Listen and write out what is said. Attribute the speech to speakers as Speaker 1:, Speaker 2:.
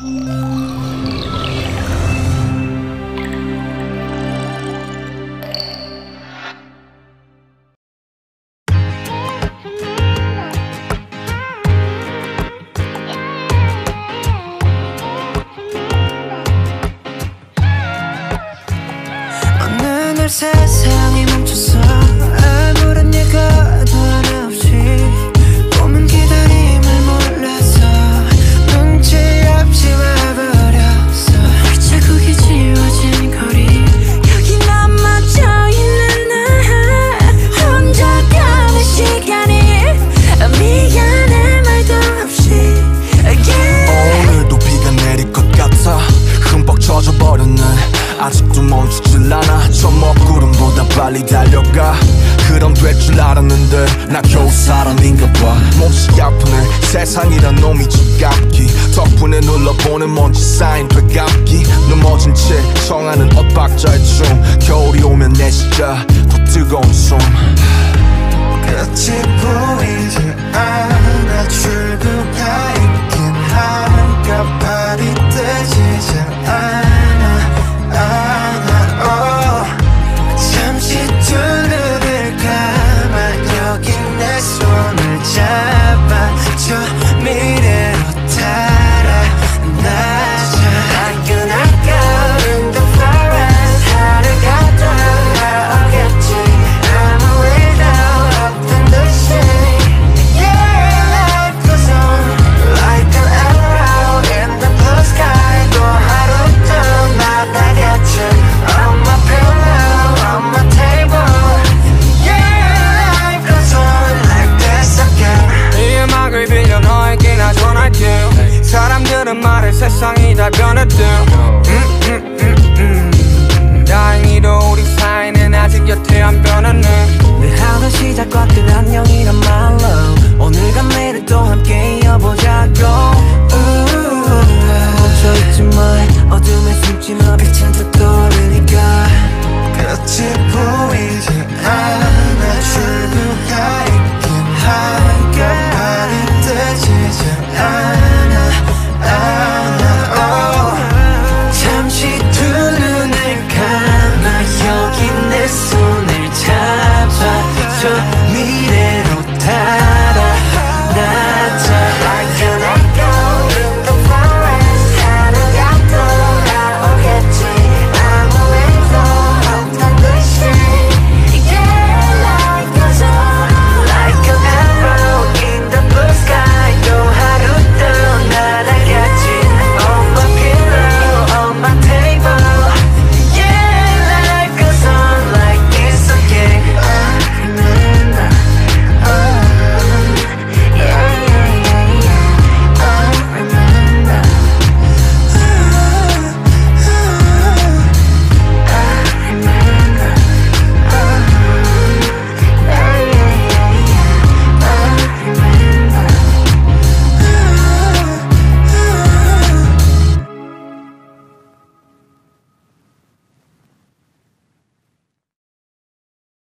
Speaker 1: 세상이 멈췄어. 아무런 예고도 하나 없이 꿈은 기다림을 몰라서 눈치 없이 와버렸어. 자국이 지워진 거리 여기 넘어져있는 나 혼자 가는 시간이 미안해 말도 없이
Speaker 2: 오늘도 비가 내릴 것 같아. 흠뻑 젖어버렸네. 아직도 멈추질 않아. 저 먹구름보다 빨리 달려가. 그럼 될 줄 알았는데 나 겨우 사람인가 봐. 몹시 아프네. 세상이란 놈이 지갑기. 덕분에 눌러보는 먼지 쌓인 되감기. 넘어진 채 청하는 엇박자의 춤. 겨울이 오면 내 시자 더 뜨거운 숨.
Speaker 1: 끝이 보이지 않아. 출구가 있긴 한가발이 뜨지 않아. 잠시 두 눈을 감아 여기 내 손을 잡아줘. 미래로 달아나자. Like an echo in the forest. 하루가 돌아오겠지. I'm a widow of the nation. Yeah, life goes on like an arrow in the blue sky. 또 하루도 만나겠지. On my pillow, on my table. Yeah, life goes on like this again.
Speaker 3: 이 음악을 빌려 너에게 나 전할게. 사람들은 말해 세상이 다 변했대. 다행히도 우리 사이는 아직 여태 안 변했네.
Speaker 1: 늘 하던 시작과 끝 안녕이란 말로 오늘과 내일 또 함께 이어보자고.